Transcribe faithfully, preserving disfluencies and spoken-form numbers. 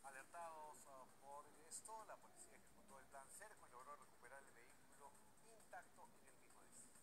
Alertados uh, por esto, la policía ejecutó el plan cerco y logró recuperar el vehículo intacto en el mismo destino.